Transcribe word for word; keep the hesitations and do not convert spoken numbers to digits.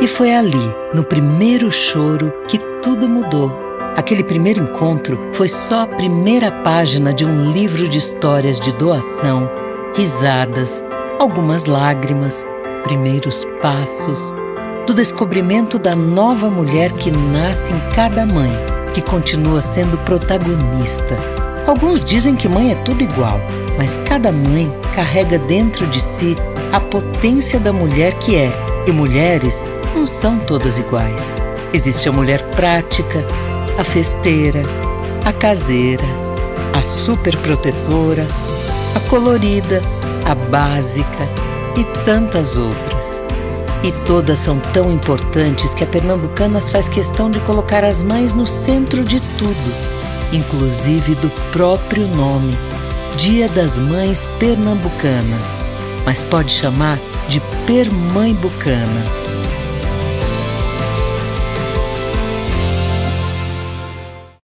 E foi ali, no primeiro choro, que tudo mudou. Aquele primeiro encontro foi só a primeira página de um livro de histórias de doação, risadas, algumas lágrimas, primeiros passos, do descobrimento da nova mulher que nasce em cada mãe, que continua sendo protagonista. Alguns dizem que mãe é tudo igual, mas cada mãe carrega dentro de si a potência da mulher que é, e mulheres não são todas iguais. Existe a mulher prática, a festeira, a caseira, a superprotetora, a colorida, a básica e tantas outras. E todas são tão importantes que a Pernambucanas faz questão de colocar as mães no centro de tudo, inclusive do próprio nome, Dia das Mães Pernambucanas, mas pode chamar de Permãebucanas.